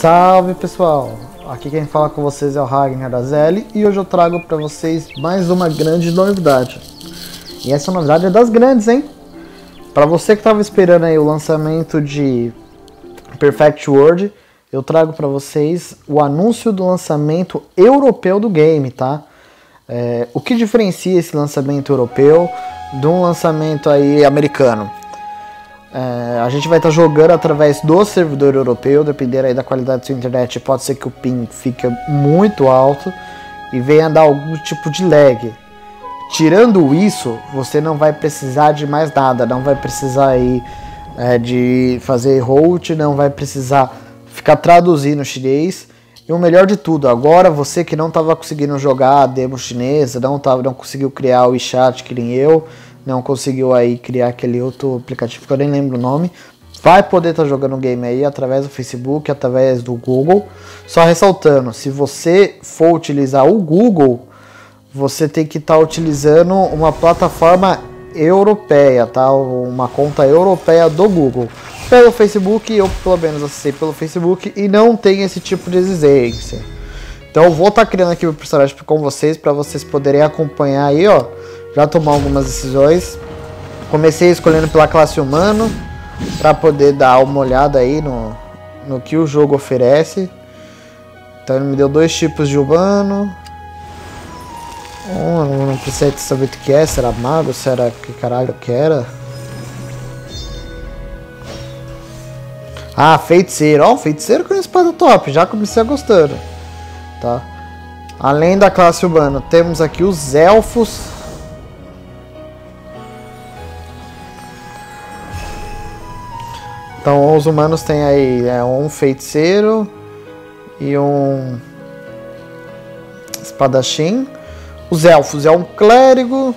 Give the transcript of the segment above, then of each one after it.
Salve pessoal, aqui quem fala com vocês é o Ragnar da ZL e hoje eu trago para vocês mais uma grande novidade. E essa novidade é das grandes, hein? Para você que estava esperando aí o lançamento de Perfect World, eu trago para vocês o anúncio do lançamento europeu do game, tá? O que diferencia esse lançamento europeu de um lançamento aí americano? A gente vai estar jogando através do servidor europeu, dependendo aí da qualidade da sua internet, pode ser que o ping fique muito alto e venha dar algum tipo de lag. Tirando isso, você não vai precisar de mais nada, não vai precisar aí de fazer route, não vai precisar ficar traduzindo chinês. E o melhor de tudo, agora você que não estava conseguindo jogar a demo chinesa, não conseguiu criar o WeChat que nem eu, não conseguiu aí criar aquele outro aplicativo que eu nem lembro o nome, vai poder estar jogando o game aí através do Facebook, através do Google. Só ressaltando, se você for utilizar o Google, você tem que estar utilizando uma plataforma europeia, tá? Uma conta europeia do Google. Pelo Facebook, eu pelo menos acessei pelo Facebook e não tem esse tipo de exigência. Então eu vou estar criando aqui o personagem com vocês, para vocês poderem acompanhar aí, ó. Já tomar algumas decisões. Comecei escolhendo pela classe humano, para poder dar uma olhada aí no que o jogo oferece. Então ele me deu dois tipos de humano. Não precisa saber o que é, se era mago, se era que caralho que era. Ah, feiticeiro. Ó, feiticeiro com espada top, já comecei gostando. Tá? Além da classe humana, temos aqui os elfos. Então os humanos têm aí um feiticeiro e um espadachim. Os elfos é um clérigo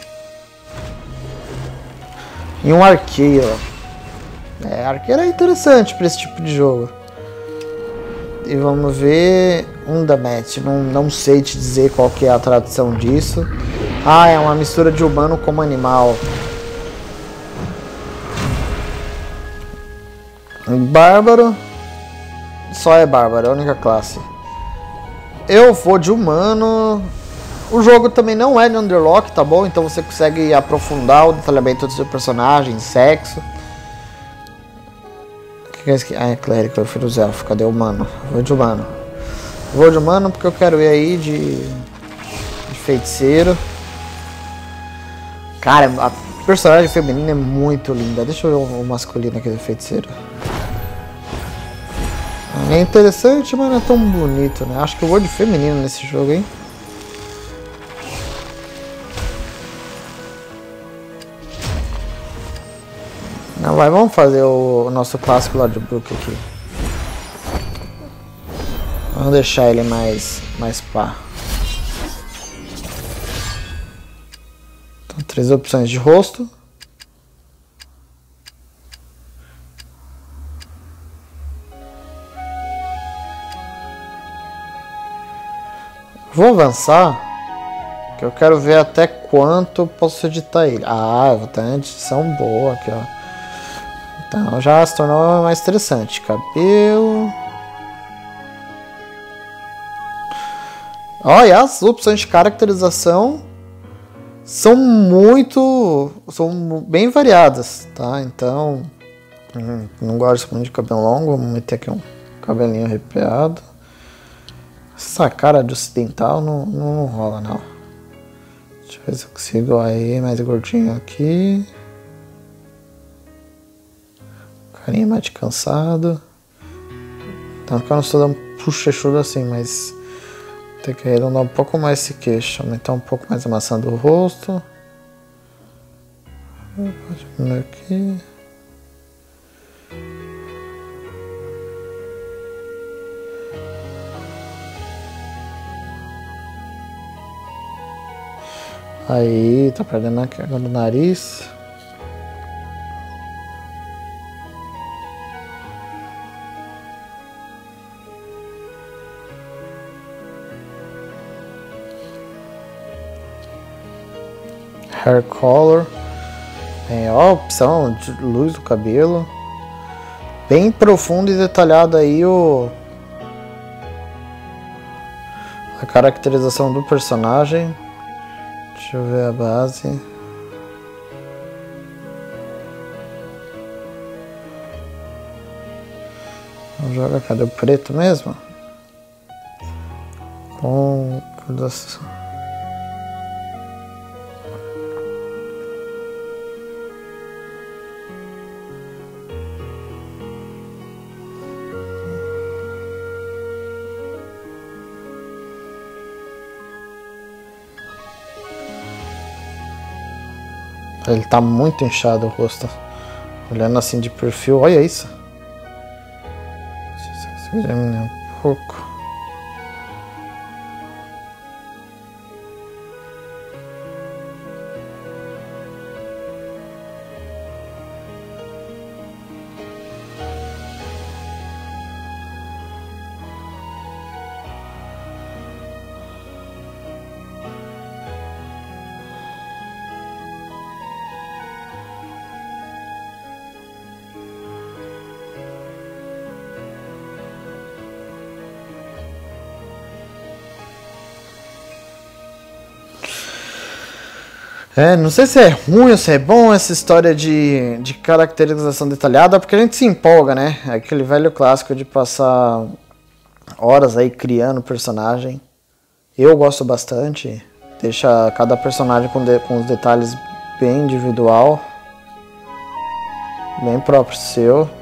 e um arqueiro. Arqueiro é interessante para esse tipo de jogo. E vamos ver um da match. Não sei te dizer qual que é a tradução disso. Ah, é uma mistura de humano como animal. Bárbaro. Só é bárbaro, é a única classe. Eu vou de humano. O jogo também não é de underlock, tá bom? Então você consegue aprofundar o detalhamento do seu personagem, sexo. O que é isso aqui? Ah, é clérigo, eu fui dos elfos. Cadê o humano? Vou de humano. Vou de humano porque eu quero ir aí de feiticeiro. Cara, a personagem feminina é muito linda. Deixa eu ver o masculino aqui do feiticeiro. É interessante, mas não é tão bonito, né? Acho que eu vou de feminino nesse jogo, hein? Não, vamos fazer o nosso clássico Lordbrok aqui. Vamos deixar ele mais pá. Então, 3 opções de rosto. Vou avançar, que eu quero ver até quanto posso editar ele. Ah, vou ter uma edição boa aqui, ó. Então já se tornou mais interessante. Cabelo. Olha, as opções de caracterização são bem variadas, tá? Então, não gosto muito de cabelo longo, vamos meter aqui um cabelinho arrepiado. Essa cara de ocidental não rola, não. Deixa eu ver se eu consigo aí mais gordinho aqui. Carinha mais de cansado. Então eu não estou dando puxa-chudo assim, mas tem que arredondar um pouco mais esse queixo. Aumentar um pouco mais a maçã do rosto. Pode diminuir aqui. Aí, tá perdendo aqui agora o nariz. Hair color. Tem a opção de luz do cabelo. Bem profundo e detalhado aí A caracterização do personagem. Deixa eu ver a base. Vamos jogar, cadê o preto mesmo? Com... Ele tá muito inchado o rosto. Olhando assim de perfil, olha isso. Deixa eu examinar um pouco. Não sei se é ruim ou se é bom essa história de caracterização detalhada, porque a gente se empolga, né? É aquele velho clássico de passar horas aí criando personagem. Eu gosto bastante, deixa cada personagem com os detalhes bem individual, bem próprio seu.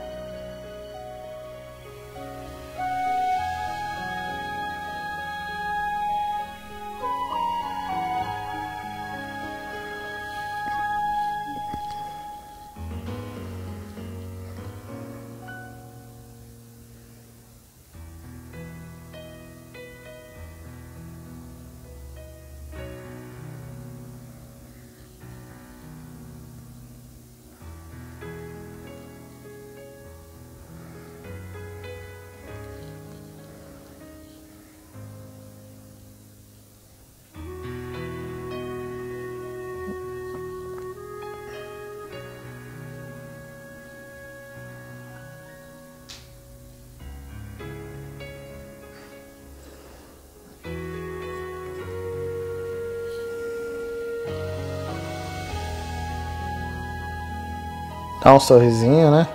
Dá um sorrisinho, né?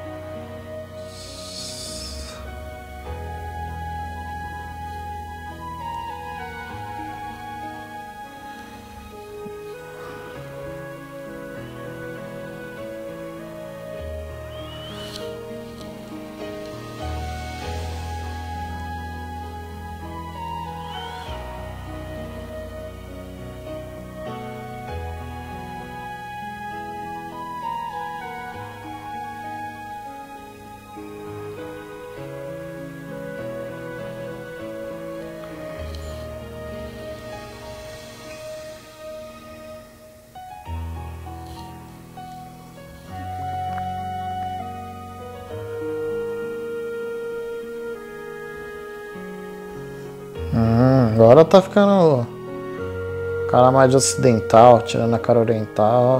Agora tá ficando cara mais de ocidental, tirando a cara oriental.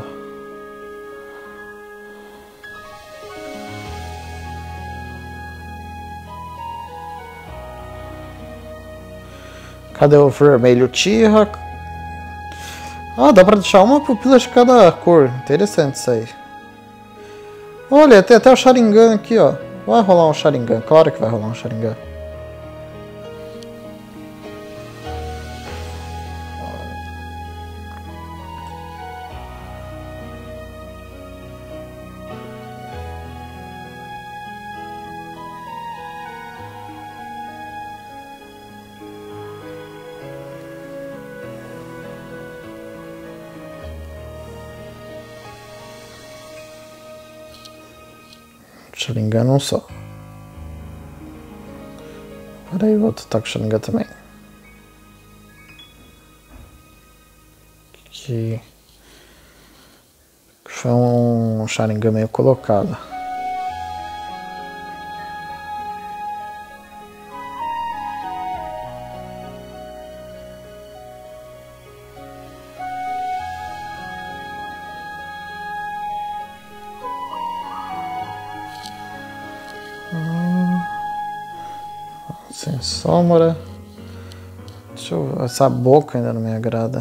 Cadê o vermelho Tira? Ah, dá pra deixar uma pupila de cada cor. Interessante isso aí. Olha, tem até o Sharingan aqui, ó. Vai rolar um Sharingan. Claro que vai rolar um Sharingan. Sharingan não só. Para aí, vou tentar com o Sharingan também. Que foi um Sharingan meio colocado. Sem sombra. Essa boca ainda não me agrada.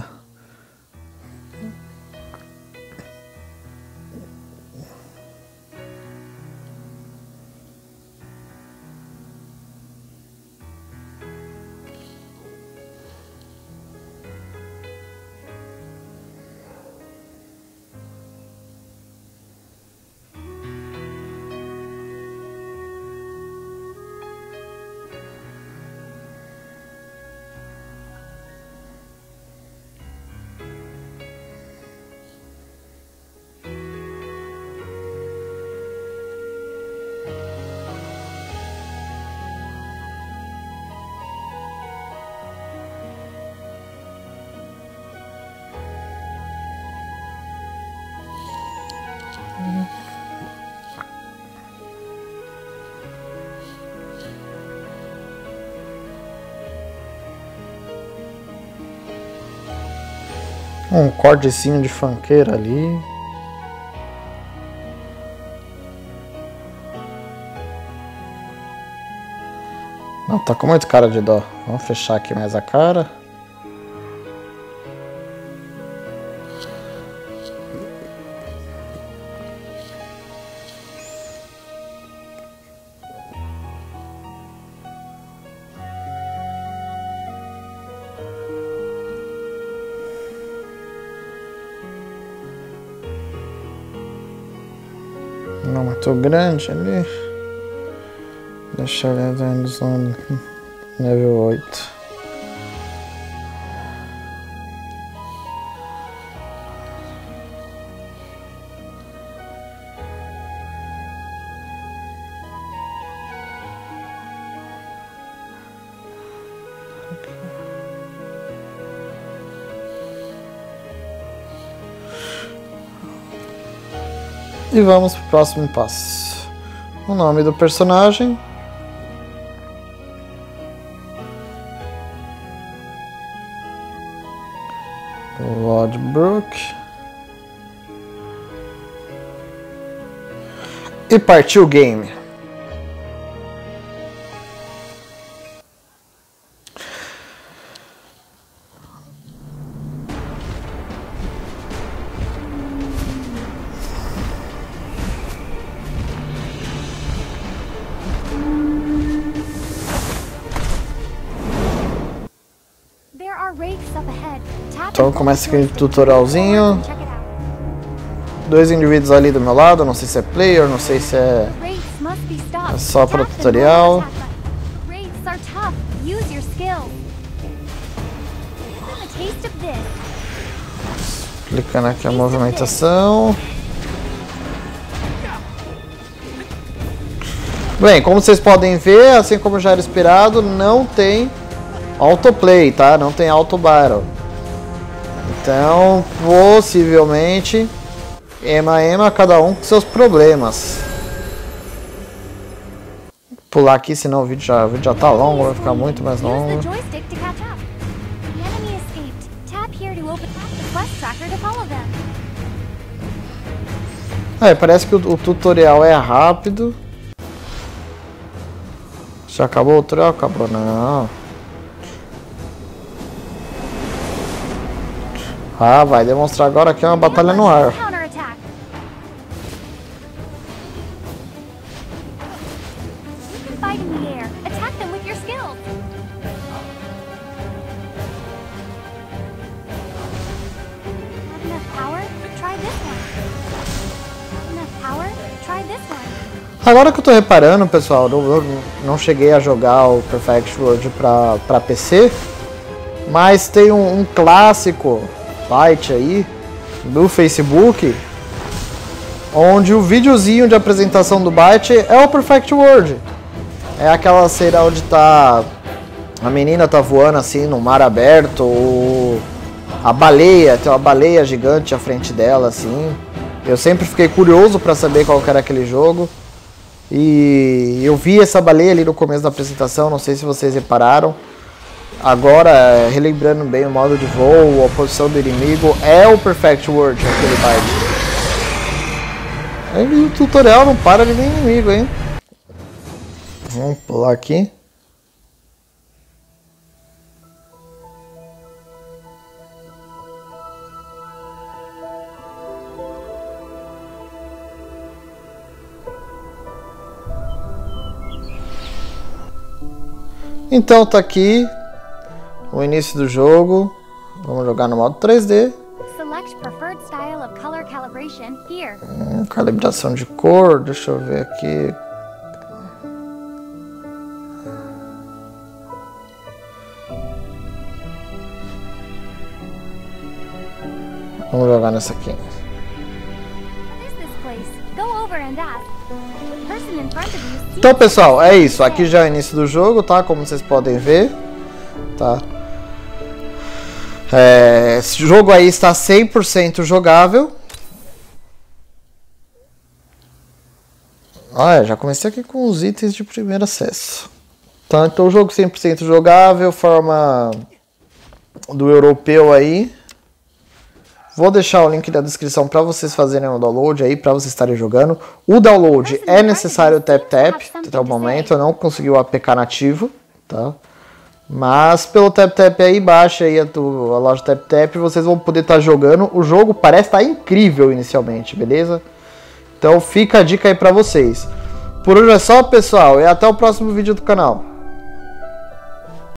Um cortezinho de funkeira ali. Não, tá com muito cara de dó. Vamos fechar aqui mais a cara. Não muito grande ali. Deixa eu ver no nível 8. E vamos para o próximo passo. O nome do personagem. Lodbrok. E partiu o game. Então começa aquele tutorialzinho. Dois indivíduos ali do meu lado, não sei se é player, não sei se é só para tutorial. Clicando aqui a movimentação. Bem, como vocês podem ver, assim como já era esperado, não tem autoplay, tá? Não tem auto battle. Então, possivelmente, ema, cada um com seus problemas. Pular aqui, senão o vídeo já tá longo, vai ficar muito mais longo. Parece que o tutorial é rápido. Já acabou o tutorial? Acabou, não. Ah, vai demonstrar agora que é uma batalha no ar. Agora que eu tô reparando, pessoal, eu não cheguei a jogar o Perfect World pra PC, mas tem um clássico site aí do Facebook, onde o videozinho de apresentação do Byte é o Perfect World. É aquela cena onde tá a menina tá voando assim no mar aberto, ou a baleia, tem uma baleia gigante à frente dela assim. Eu sempre fiquei curioso para saber qual que era aquele jogo. E eu vi essa baleia ali no começo da apresentação, não sei se vocês repararam. Agora, relembrando bem o modo de voo, a posição do inimigo, é o Perfect World, aquele Byte. E o tutorial não para de ver inimigo, hein? Vamos pular aqui. Então tá aqui o início do jogo. Vamos jogar no modo 3D. Select preferred style of color calibration here. Calibração de cor, deixa eu ver aqui. Vamos jogar nessa aqui. What is this place? Go over and ask. The person in front of you seems Então, pessoal, é isso. Aqui já é o início do jogo, tá? Como vocês podem ver, tá? Esse jogo aí está 100% jogável. Já comecei aqui com os itens de primeiro acesso. Tá? Então, o jogo 100% jogável, forma do europeu aí. Vou deixar o link na descrição para vocês fazerem o download aí, para vocês estarem jogando. O download é necessário o tap-tap, até o momento eu não consegui o APK nativo, tá? Mas pelo tap-tap aí, baixa aí a loja tap-tap, vocês vão poder estar jogando. O jogo parece estar incrível inicialmente, beleza? Então fica a dica aí para vocês. Por hoje é só, pessoal, e até o próximo vídeo do canal.